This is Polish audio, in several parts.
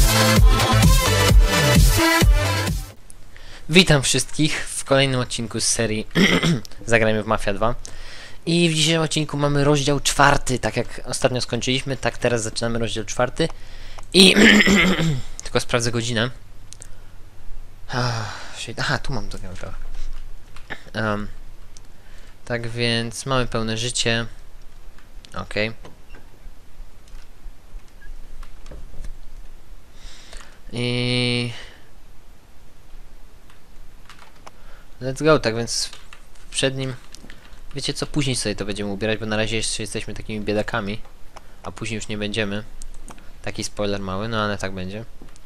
Witam wszystkich w kolejnym odcinku z serii Zagrajmy w Mafia 2. I w dzisiejszym odcinku mamy rozdział 4. Tak jak ostatnio skończyliśmy, tak teraz zaczynamy rozdział 4. I tylko sprawdzę godzinę. Aha, tu mam to. Tak więc mamy pełne życie. Okej. I let's go, tak więc przed nim, wiecie co, później sobie to będziemy ubierać, bo na razie jeszcze jesteśmy takimi biedakami, a później już nie będziemy. Taki spoiler mały, no ale tak będzie.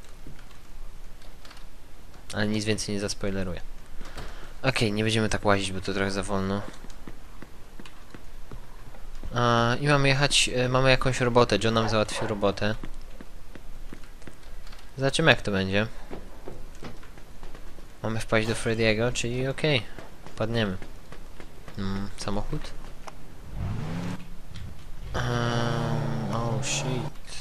Ale nic więcej nie zaspoileruję. Okej, nie będziemy tak łazić, bo to trochę za wolno. I mamy jechać, mamy jakąś robotę, John nam załatwił robotę. Zobaczymy jak to będzie. Mamy wpaść do Freddy'ego, czyli okej, padniemy. Samochód? Oh shit.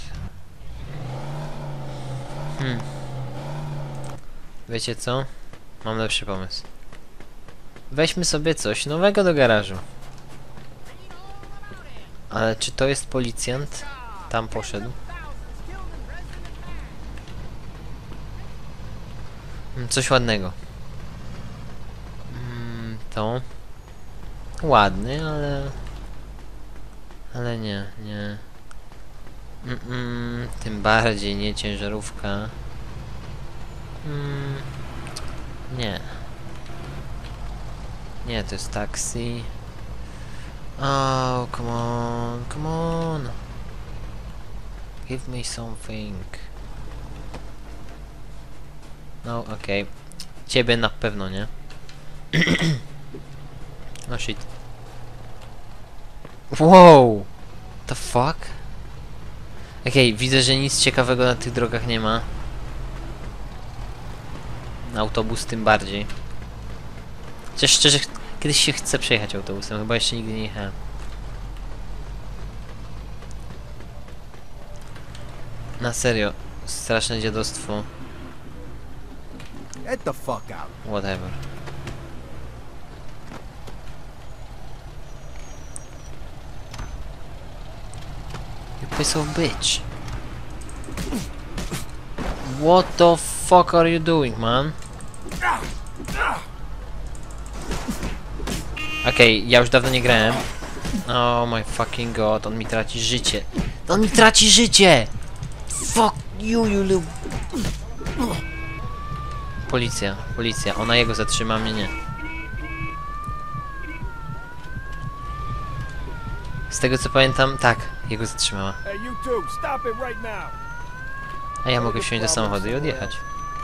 Wiecie co? Mam lepszy pomysł. Weźmy sobie coś nowego do garażu. Ale czy to jest policjant? Tam poszedł. Coś ładnego. To. Ładny, ale nie. Tym bardziej nie ciężarówka. Nie. Nie, to jest taksi. Oh, come on. Give me something. No, okej. Ciebie na pewno nie. Oh shit. Wow! The fuck? Okej, widzę, że nic ciekawego na tych drogach nie ma. Autobus tym bardziej. Chociaż szczerze, kiedyś się chce przejechać autobusem, chyba jeszcze nigdy nie jechałem. Na serio, straszne dziadostwo. Get the fuck out. Whatever. You piece of bitch. What the fuck are you doing, man? Okej, ja już dawno nie grałem. Oh my fucking god, on mi traci życie. On mi traci życie! Fuck you, you little... Policja, ona jego zatrzyma, mnie nie. Z tego co pamiętam, tak, jego zatrzymała. A ja mogę wsiąść do samochodu i odjechać.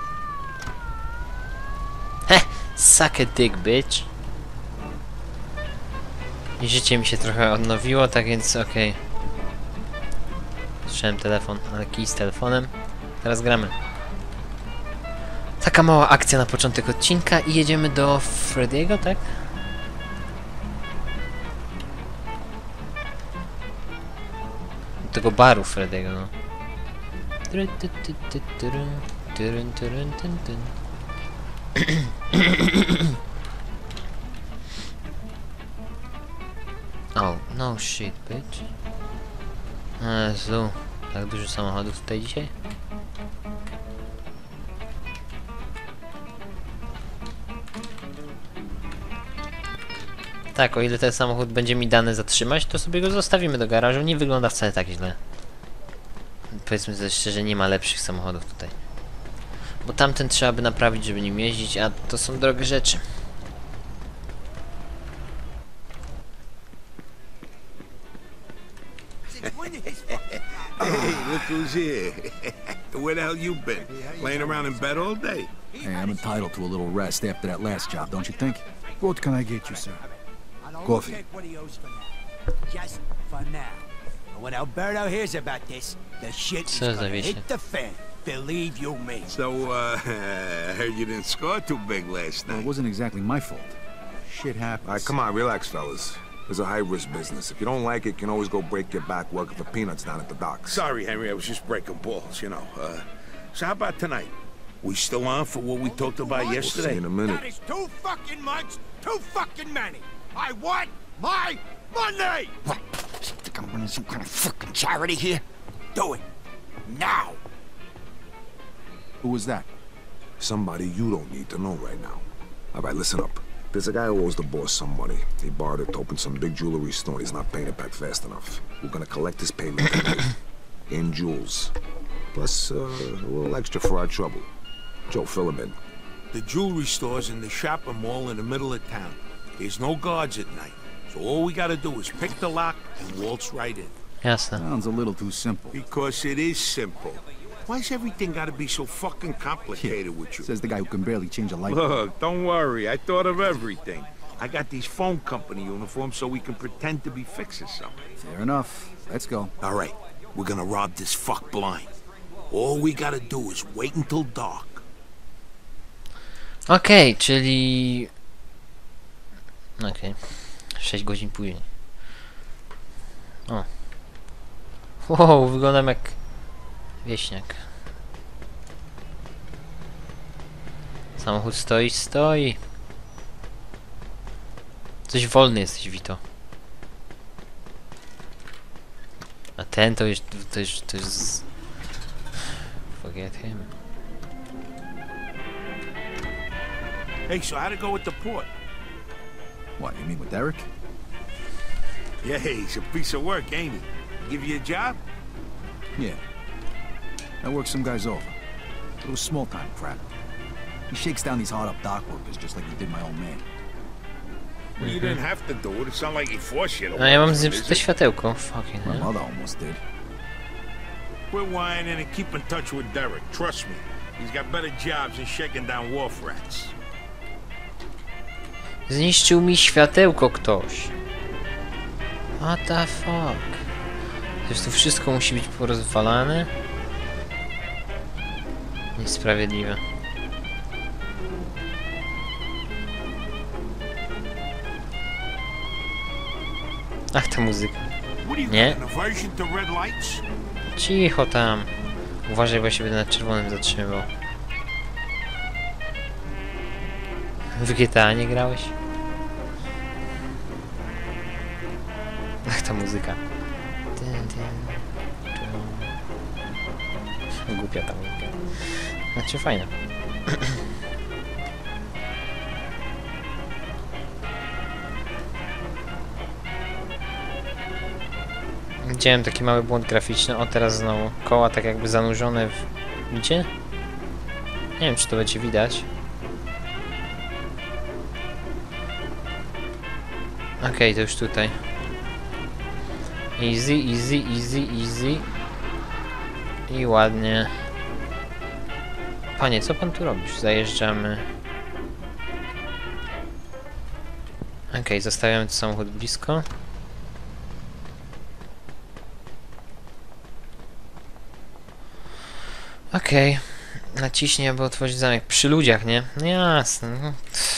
Heh, suck a dick, bitch. I życie mi się trochę odnowiło, tak więc okej. Słyszałem telefon, ale kij z telefonem. Teraz gramy. Taka mała akcja na początek odcinka i jedziemy do Freddy'ego, tak? Do tego baru Freddy'ego, no. Oh, no shit, bitch. Jezu, tak dużo samochodów tutaj dzisiaj? Tak, o ile ten samochód będzie mi dane zatrzymać, to sobie go zostawimy do garażu. Nie wygląda wcale tak źle. Powiedzmy sobie szczerze, nie ma lepszych samochodów tutaj. Bo tamten trzeba by naprawić, żeby nim jeździć, a to są drogie rzeczy. Hey, look who's here. Where the hell you been? Laying around in bed all day? Hey, I'm entitled to a little rest after that last job, don't you think? What can I get you, sir? Coffee. Just for now. When Alberto hears about this, the shit is gonna hit the fan. Believe you me. So, I heard you didn't score too big last Well, night. it wasn't exactly my fault. Shit happens. All right, come on, relax, fellas. It's a high-risk business. If you don't like it, you can always go break your back working for peanuts down at the docks. Sorry, Henry, I was just breaking balls, you know. So how about tonight? We still on for what we talked about We'll see yesterday? in a minute. That is too fucking much, too fucking many. I want my money! What? Think I'm running some kind of fucking charity here? Do it. Now! Who was that? Somebody you don't need to know right now. All right, listen up. There's a guy who owes the boss some money. He borrowed it to open some big jewelry store and he's not paying it back fast enough. We're gonna collect his payment tonight. In jewels. Plus, a little extra for our trouble. Joe, fill him in. The jewelry store's in the shopping mall in the middle of town. There's no guards at night. So all we gotta do is pick the lock and waltz right in. Jasne. Sounds a little too simple. Because it is simple. Why's everything gotta be so fucking complicated with you? Says the guy who can barely change a light bulb. Look, don't worry. I thought of everything. I got these phone company uniforms so we can pretend to be fixing something. Fair enough. Let's go. All right, we're gonna rob this fuck blind. All we gotta do is wait until dark. Okej, czyli... Okej. 6 godzin później. O. Wow, wyglądam jak... wieśniak. Samochód stoi. Coś wolny jesteś, Vito. A ten to jest... Forget him. Hey, so how'd it go with the port? What, you mean with Derek? Yeah, he's a piece of work, ain't he? Give you a job? Yeah. I work some guys over. It was small-time crap. He shakes down these hard-up dock workers just like he did my old man. Well, you didn't have to do it. It's not like he forced you to No ja mam work for him, zepsute is it? światełko. Fucking My hell. mother almost did. Quit whining and keep in touch with Derek. Trust me. He's got better jobs than shaking down wharf rats. Zniszczył mi światełko ktoś. What the fuck? Przecież to wszystko musi być porozwalane? Niesprawiedliwe. Ach, ta muzyka. What do you Nie? got, an aversion to red lights? Cicho tam. Uważaj, bo ja się będę na czerwonym zatrzymywał. W GTA nie grałeś? Ach, ta muzyka. Głupia ta muzyka. Znaczy fajna. Widziałem taki mały błąd graficzny. O, teraz znowu. Koła tak jakby zanurzone w... Widzicie? Nie wiem, czy to będzie widać. Okej, to już tutaj. Easy, easy, easy, easy. I ładnie. Panie, co pan tu robisz? Zajeżdżamy. Okej, zostawiamy ten samochód blisko. Okej. Naciśnij, aby otworzyć zamek. Przy ludziach, nie? No jasne. No.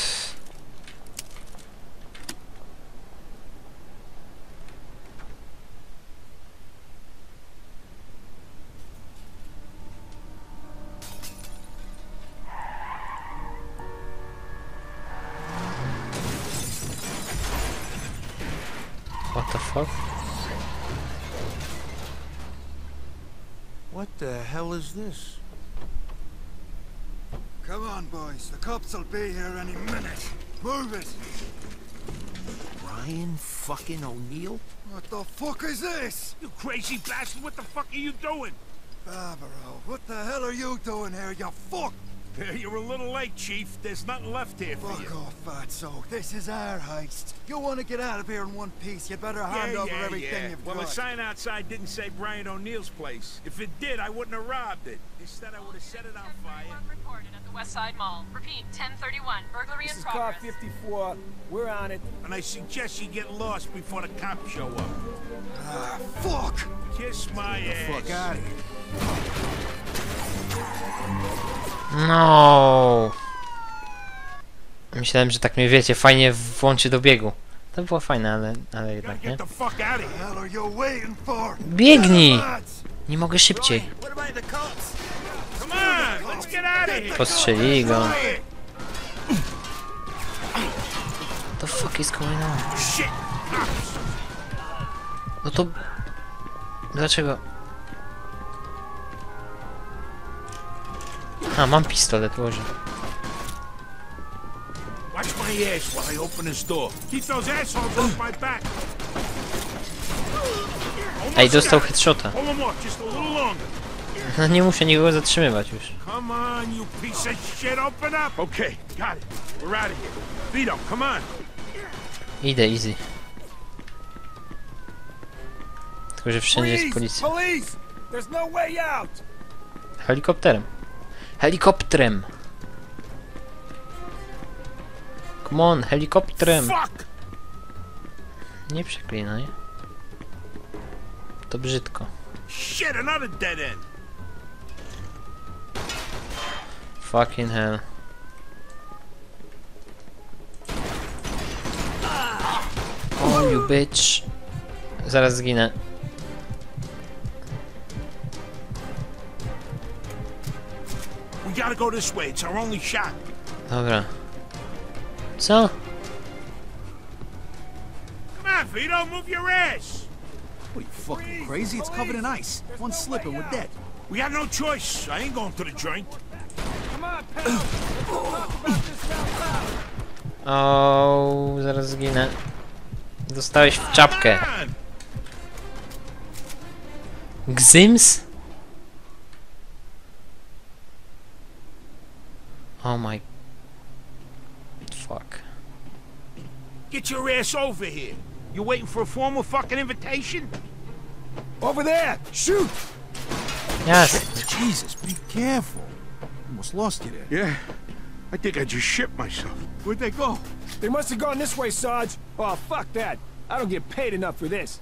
What the fuck? What the hell is this? Come on, boys. The cops will be here any minute. Move it! Brian fucking O'Neill? What the fuck is this? You crazy bastard, what the fuck are you doing? Barbaro, what the hell are you doing here, you fuck? You're a little late, Chief. There's nothing left here for you. Fuck off, fatso. This is our heist. You want to get out of here in one piece, you better hand over everything you've Well, got. the sign outside didn't say Brian O'Neill's place. If it did, I wouldn't have robbed it. Instead, I would have set it on fire. 1031 reported at the West Side Mall. Repeat, 1031. Burglary This in is car progress. 54. We're on it. And I suggest you get lost before the cops show up. Ah, fuck! Kiss my ass. Fuck out of here. No. Myślałem, że tak mnie wiecie, fajnie włączy do biegu. To było fajne, ale Gotta jednak nie. get the fuck out of What the here. hell are you waiting for? Biegnij! Lads! Nie mogę szybciej. What about the cops? Come Come on, let's get out of here. Postrzelili go. What the fuck is going on? Shit. No to... Dlaczego? A, mam pistolet, Boże. Watch my ass while I open this door. Keep those assholes off my back. Ej, dostał headshota. Hold them off just a little longer. No nie muszę nikogo zatrzymywać już. Come on, you piece of shit, open up. Okay, got it. We're out of here. Vito, come on. Idę, easy. Tylko, że wszędzie jest policja. Police! There's no way out! Helikopterem. Helikopterem! Come on, helikopterem! Fuck! Nie przeklinaj. To brzydko. Shit, another dead end. Fucking hell. Oh, you bitch. Zaraz zginę. We gotta go this way. It's our only shot. Dobra. Co? Come on, Vito, move your ass. What, you fucking crazy? It's covered in ice. One slip and we're dead. We got no choice. I ain't going to the joint. Come on, pal! Let's talk about this out loud! O, zaraz zginę. Dostałeś w czapkę. Come on. Gzyms? Oh my... Fuck. Get your ass over here. You waiting for a formal fucking invitation? Over there! Shoot! Jasne. Jesus, be careful. Almost lost you there. Yeah. I think I just shit myself. Where'd they go? They must have gone this way, Sarge. Oh, fuck that. I don't get paid enough for this.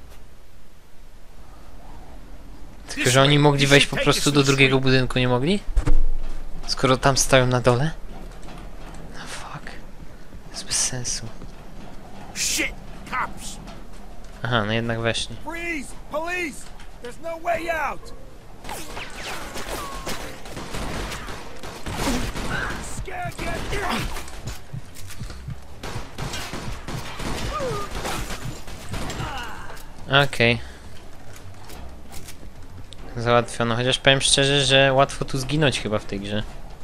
Tylko, że oni mogli wejść po prostu do drugiego budynku, nie mogli? Skoro tam stoją na dole? No fuck. To jest bez sensu. Shit! Cops! Aha, no jednak weszli. Freeze! Police! There's no way out! Scared yet? Okej. Załatwiono, chociaż powiem szczerze, że łatwo tu zginąć chyba w tej grze.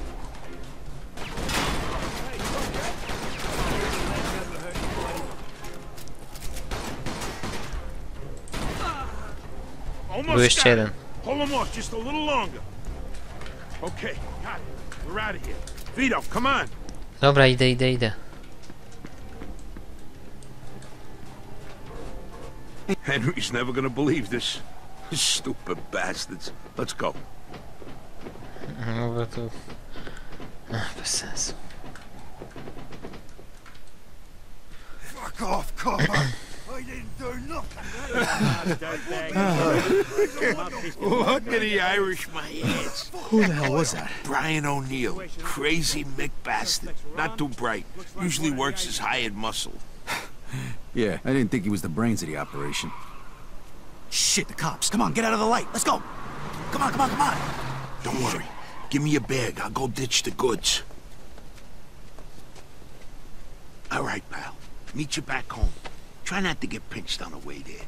Był jeszcze jeden. Hold them off just a little longer. Okay, got it. We're out of here. Vito, come on. Dobra, idę. Henry's never gonna believe this. Stupid bastards. Let's go. No bo tu... Ach, bez sensu. Fuck off, copper. I didn't do nothing. Look at the Irish my ass. Who the hell was that? Brian O'Neill. Crazy Mick bastard. Not too bright. Usually works his hired muscle. Yeah, I didn't think he was the brains of the operation. Shit, the cops. Come on, get out of the light. Let's go. Come on. Don't worry. Give me a bag. I'll go ditch the goods. All right, pal. Meet you back home. Try not to get pinched on the way there.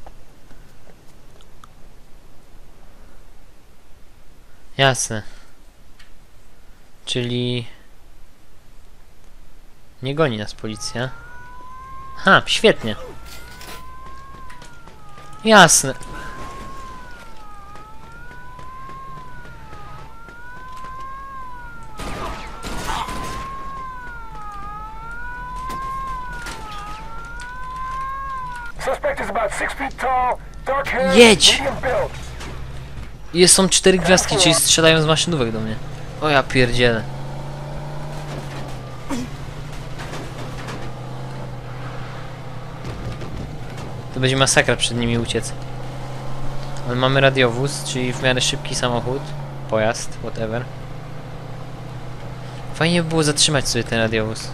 Jasne. Czyli... Nie goni nas policja. Ha, świetnie. Jasne. Suspect is about 6 feet tall, dark hair, Jedź! medium build. Są 4 gwiazdki, czyli strzelają z maszynówek do mnie. O ja pierdzielę. To będzie masakra przed nimi uciec. Ale mamy radiowóz, czyli w miarę szybki samochód. Pojazd, whatever. Fajnie by było zatrzymać sobie ten radiowóz.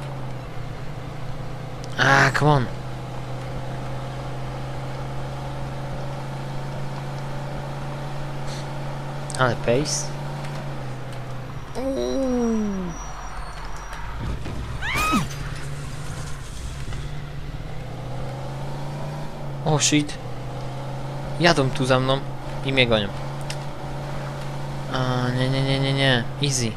A, come on. Ale pace. O shit. Jadą tu za mną i mnie gonią. A, nie. Easy.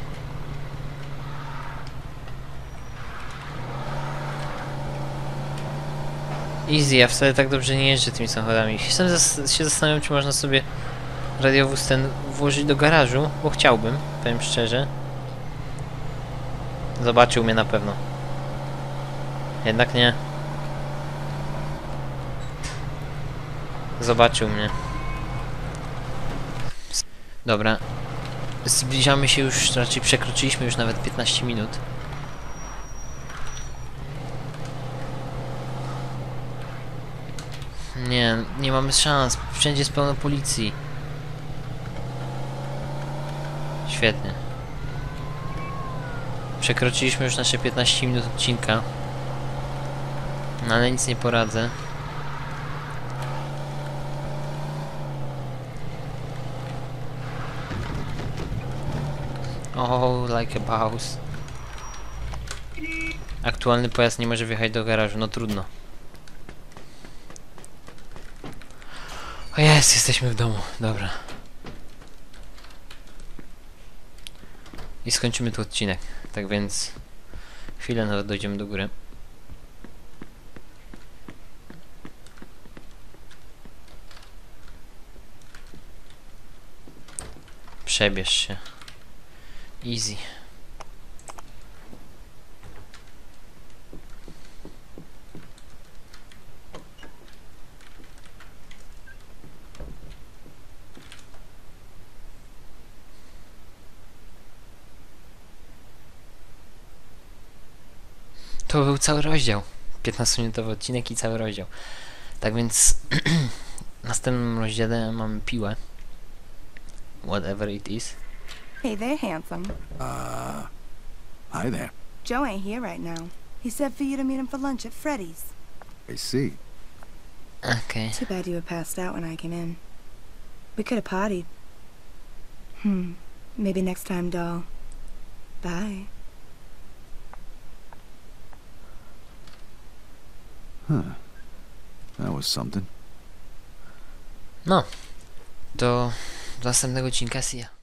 Easy, ja wcale tak dobrze nie jeżdżę tymi samochodami. Się zastanawiam, czy można sobie radiowóz ten włożyć do garażu, bo chciałbym, powiem szczerze. Zobaczył mnie na pewno. Jednak nie. Zobaczył mnie. Dobra. Zbliżamy się już, raczej przekroczyliśmy już nawet 15 minut. Nie mamy szans. Wszędzie jest pełno policji. Świetnie. Przekroczyliśmy już nasze 15 minut odcinka. No ale nic nie poradzę. Oh, like a boss. Aktualny pojazd nie może wjechać do garażu, no trudno. O jest, jesteśmy w domu, dobra. I skończymy tu odcinek, tak więc chwilę nawet dojdziemy do góry. Przebierz się. Easy. To był cały rozdział. 15-minutowy odcinek i cały rozdział. Tak więc w następnym rozdziale mamy piłę. Whatever it is. Hey there, handsome. Hi there. Joe ain't here right now. He said for you to meet him for lunch at Freddy's. I see. Okay. Too bad you were passed out when I came in. We could have partied. Maybe next time, doll. Bye. Huh. That was something. No. Do następnego odcinka see ya.